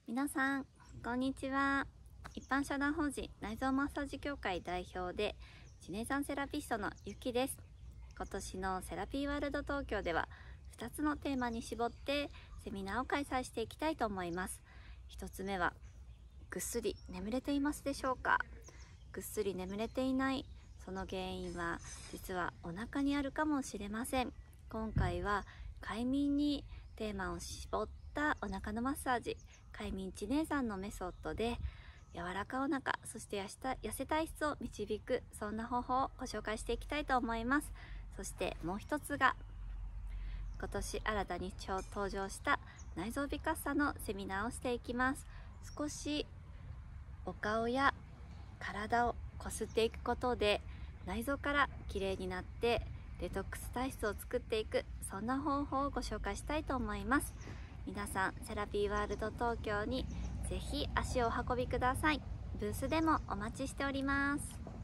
皆さんこんにちは。一般社団法人内臓マッサージ協会代表でジネザンセラピストのゆきです。今年のセラピーワールド東京では2つのテーマに絞ってセミナーを開催していきたいと思います。1つ目は、ぐっすり眠れていますでしょうか。ぐっすり眠れていない、その原因は実はお腹にあるかもしれません。今回は快眠にテーマを絞ったお腹のマッサージ、快眠知念さんのメソッドで柔らかお腹、そして痩せ体質を導く、そんな方法をご紹介していきたいと思います。そしてもう一つが、今年新たに登場した内臓美活さのセミナーをしていきます。少しお顔や体をこすっていくことで内臓からきれいになってデトックス体質を作っていく、そんな方法をご紹介したいと思います。皆さんセラピーワールド東京にぜひ足をお運びください。ブースでもお待ちしております。